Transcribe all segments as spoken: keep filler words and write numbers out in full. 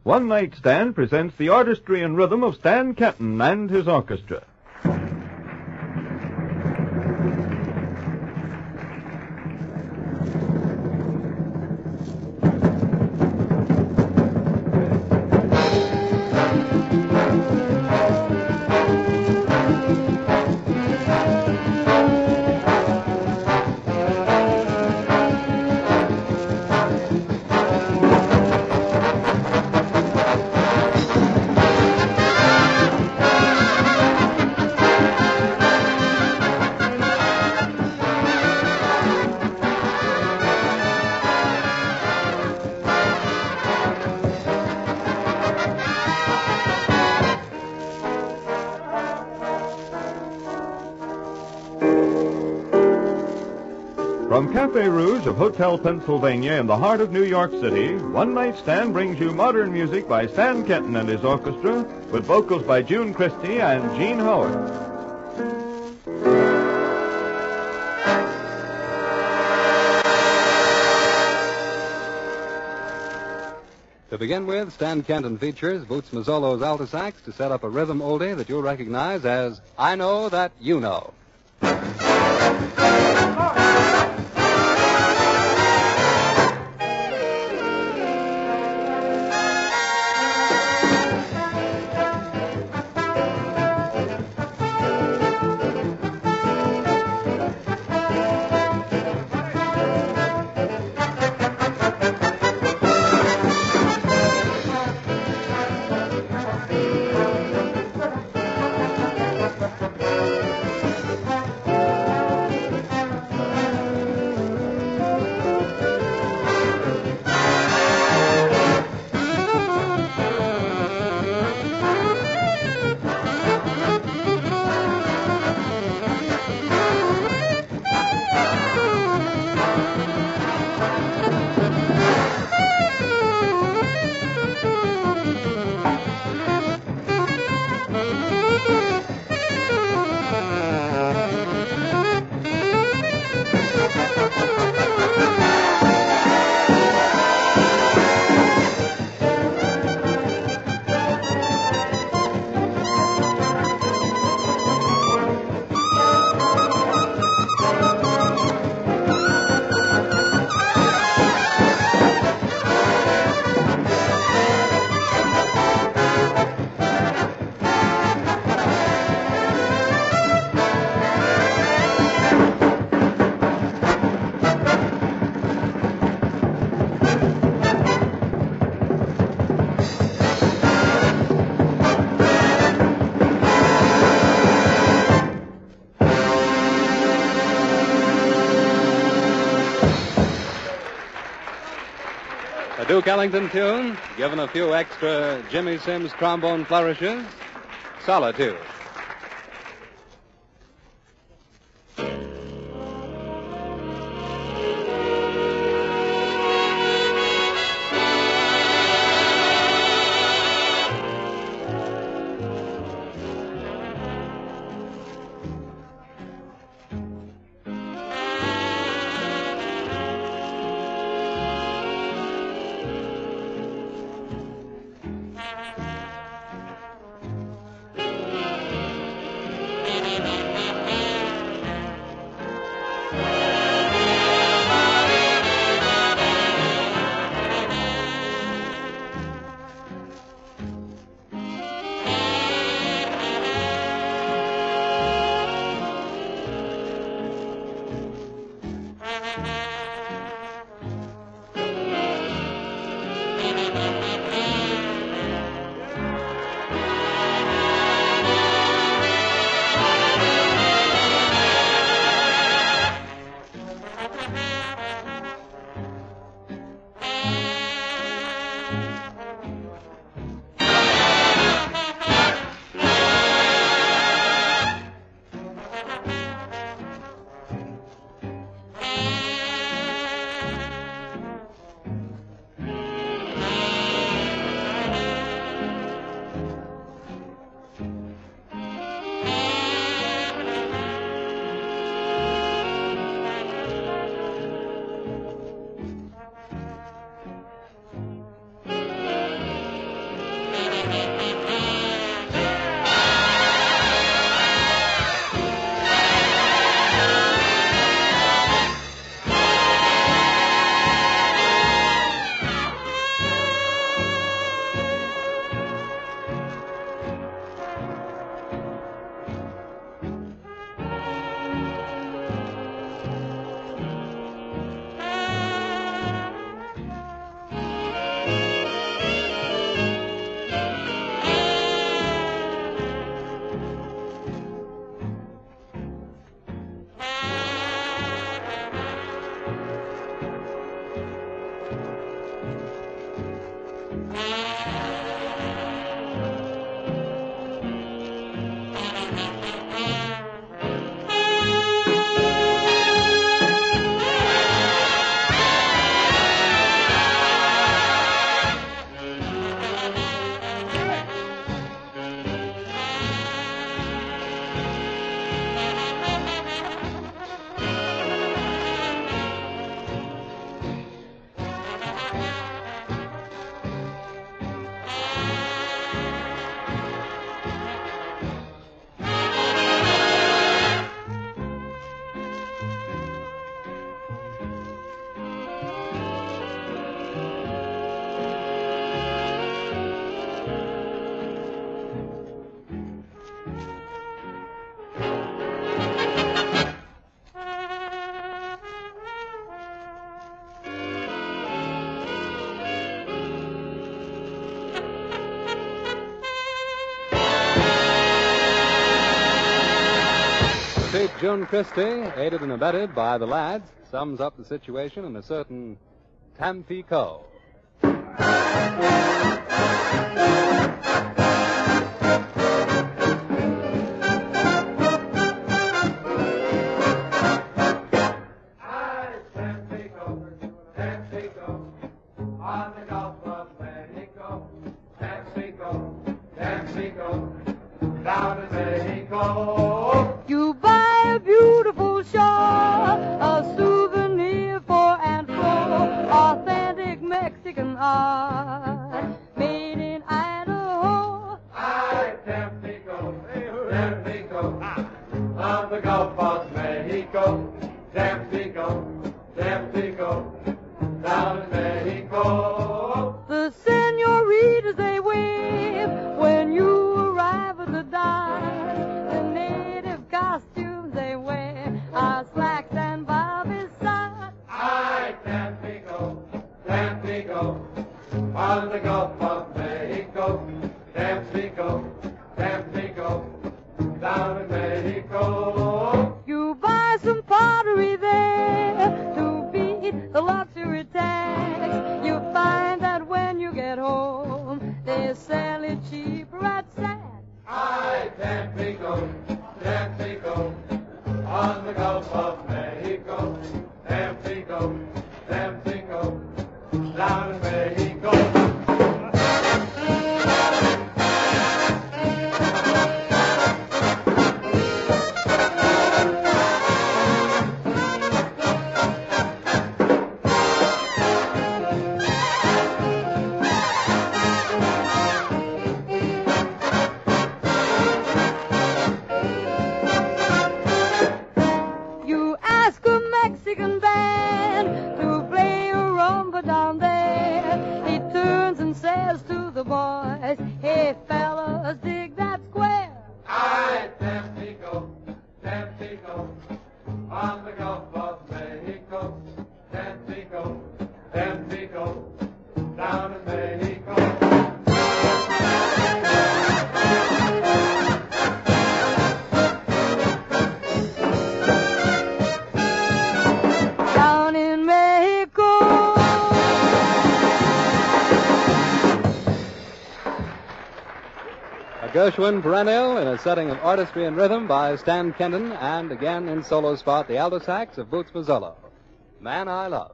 One Night Stand presents the artistry and rhythm of Stan Kenton and his orchestra. From Cafe Rouge of Hotel Pennsylvania in the heart of New York City, One Night Stand brings you modern music by Stan Kenton and his orchestra, with vocals by June Christy and Gene Howard. To begin with, Stan Kenton features Boots Mazzolo's alto sax to set up a rhythm oldie that you'll recognize as I Know That You Know. A Duke Ellington tune, given a few extra Jimmy Sims trombone flourishes, Solitude. June Christie, aided and abetted by the lads, sums up the situation in a certain Tampico. Down in Mexico. You buy a beautiful shawl, a souvenir for and for authentic Mexican art, made in Idaho. Ay, Tampico, Tampico, on the Gulf of Mexico. Tampico, Tampico, down in Mexico. The senoritas they wave when you arrive at the dive. The native costumes they wear are slacks and bobby socks. Ay, Tampico, Tampico, on the Gulf of Mexico. Tampico, Tampico, down in Mexico. You buy some pottery there to beat the luxury tax. You find that when you get home, they sell it cheaper at Saks. Ay, Tampico, Tampico, on the Gulf of Mexico. Tampico, Tampico, down in Mexico. You ask a Mexican band to play a rumba down there. He turns and says to the boys, hey fellas, dig that square. Ay, Tampico, Tampico, on the Gulf of Mexico. Tampico, Tampico, down in Mexico. Down in Mexico. A Gershwin perennial in a setting of artistry and rhythm by Stan Kenton, and again in solo spot the alto sax of Boots Mazzolo. Man I Love.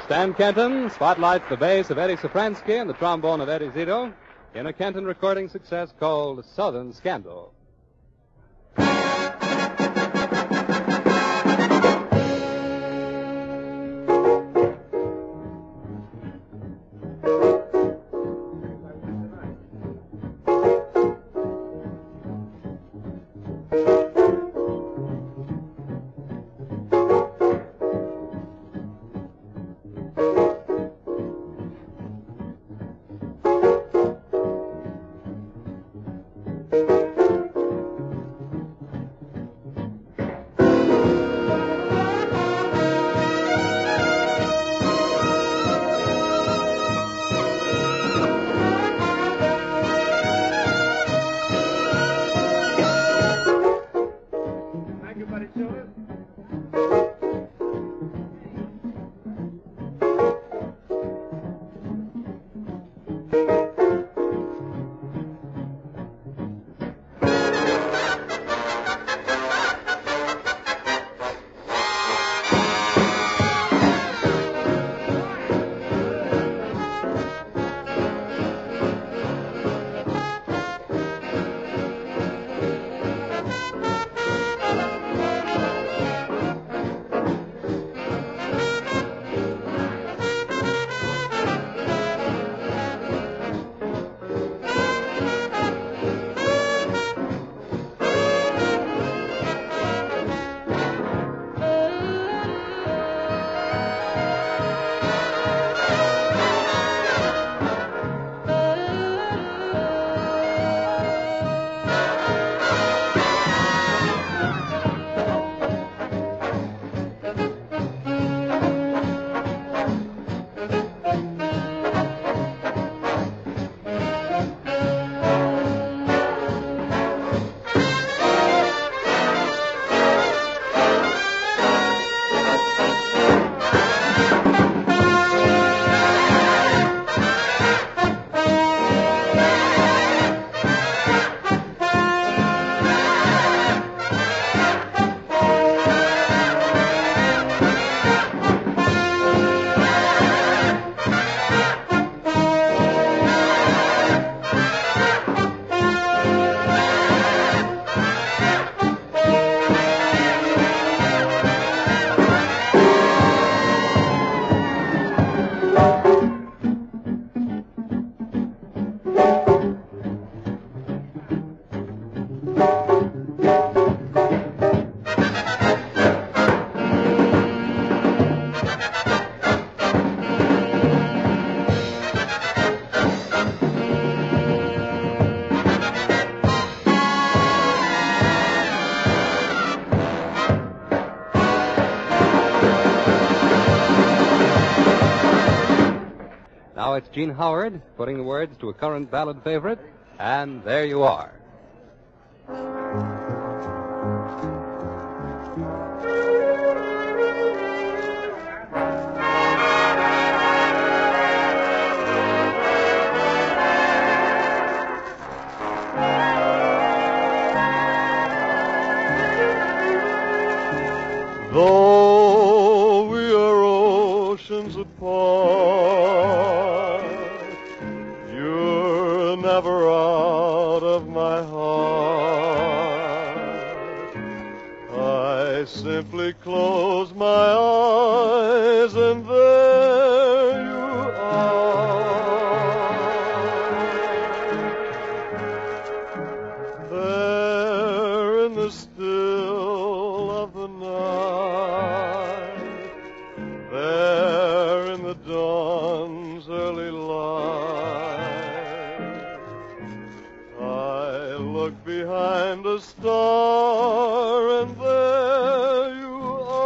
Stan Kenton spotlights the bass of Eddie Safransky and the trombone of Eddie Zito in a Kenton recording success called Southern Scandal. Now it's Gene Howard putting the words to a current ballad favorite, And There You Are. Though we are oceans apart, you're never out of my heart. I simply close my eyes and there you are. There in the still of the night, there in the dawn's early light, I look behind a star and there you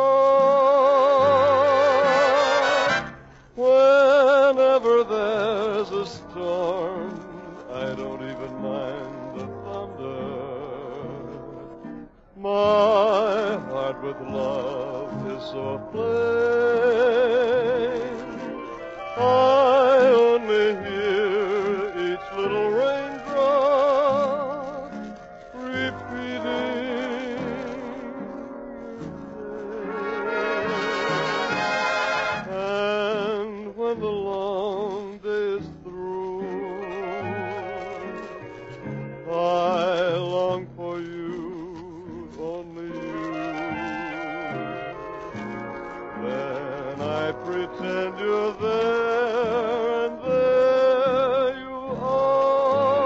are. Whenever there's a storm, I don't even mind the thunder. My heart with love is so aflame, I only hear each little raindrop repeating I pretend you're there, and there you are.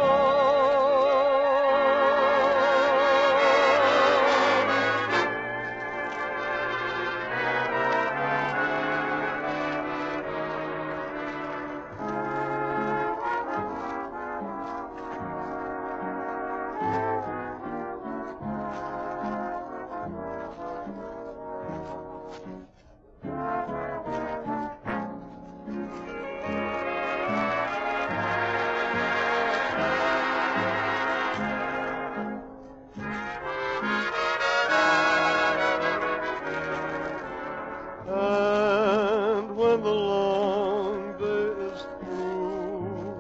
And when the long day is through,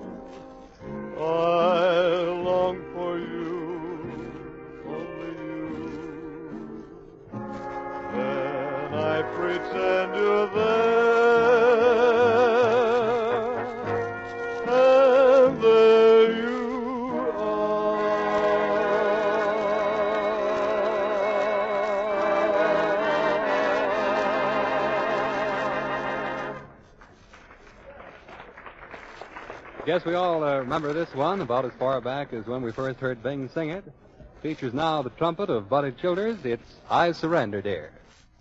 I long for you, only you. Then I pretend you're there, and there you are. Guess we all uh, remember this one about as far back as when we first heard Bing sing it. Features now the trumpet of Buddy Childers. It's I Surrender, Dear.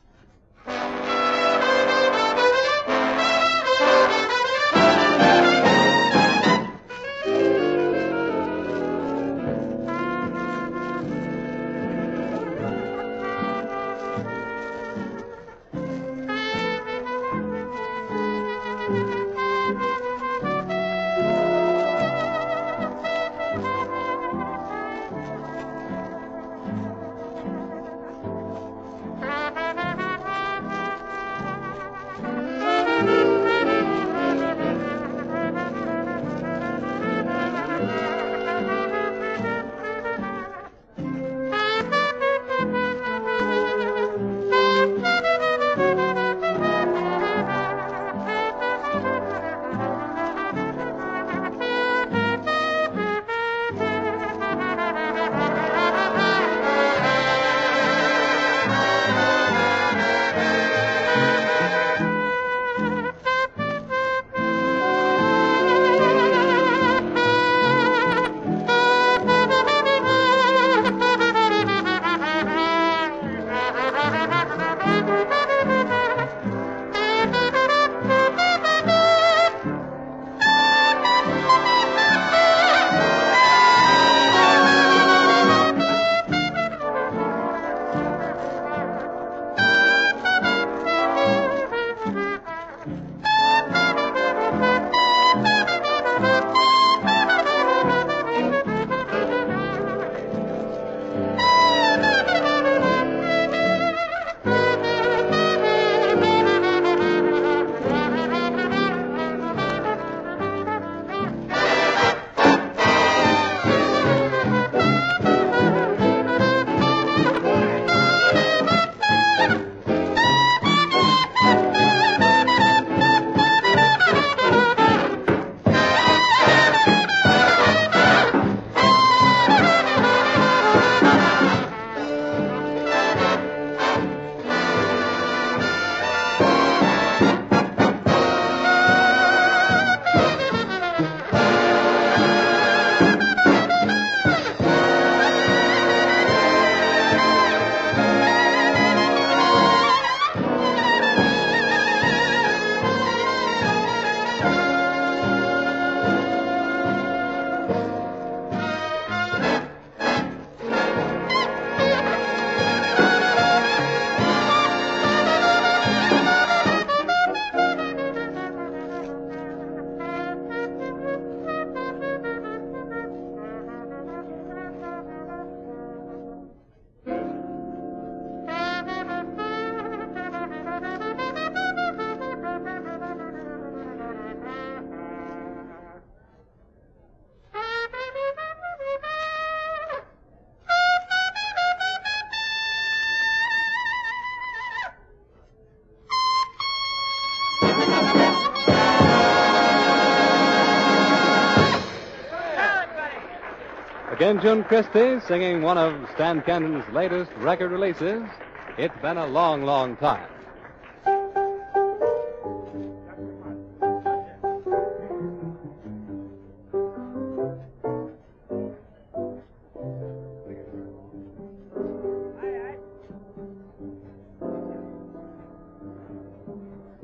Again, June Christie singing one of Stan Kenton's latest record releases, It's Been a Long, Long Time.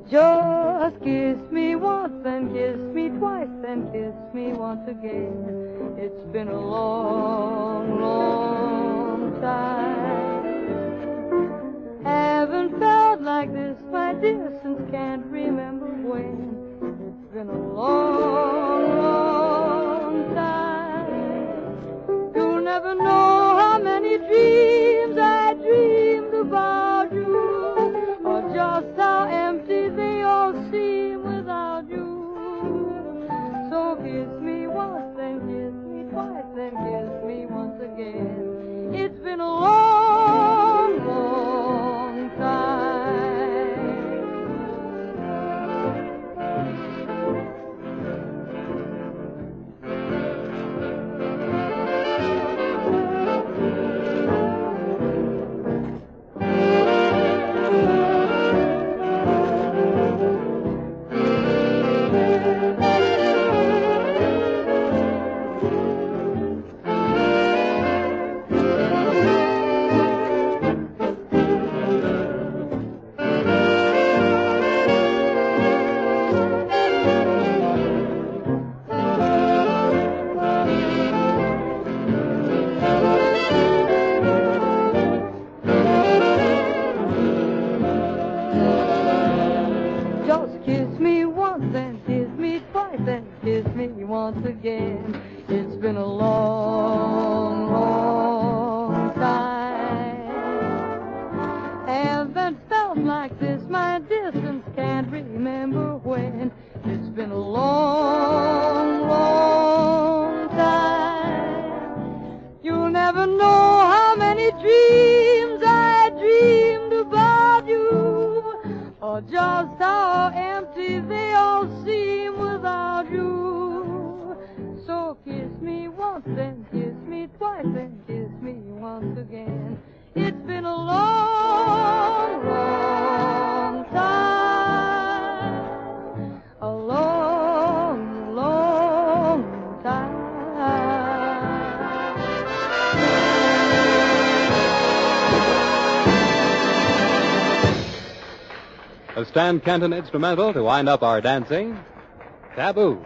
Just kiss me once and kiss me twice and kiss me once again. It's been a long, long time. Haven't felt like this, my dear, since can't remember when. It's been a long, long time. You'll never know how many dreams I dreamed about you, or just how empty they all seem without you. So kiss me once, then kiss me twice, then kiss me once again. It's been a long, long time. Just kiss me once and kiss me twice and kiss me once again. It's been a long, long time. Haven't felt like this, my distance can't remember when. It's been a long, long time. You'll never know how many dreams I dreamed about you, or just how empty they all seem without you. So kiss me once and kiss me twice and kiss me once again. It's been a long, long time. A long, long time. A Stan Kenton instrumental to wind up our dancing, Taboo.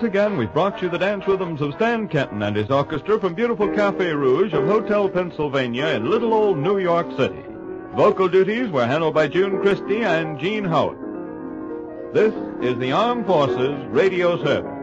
again, we've brought you the dance rhythms of Stan Kenton and his orchestra from beautiful Cafe Rouge of Hotel Pennsylvania in little old New York City. Vocal duties were handled by June Christie and Gene Howard. This is the Armed Forces Radio Service.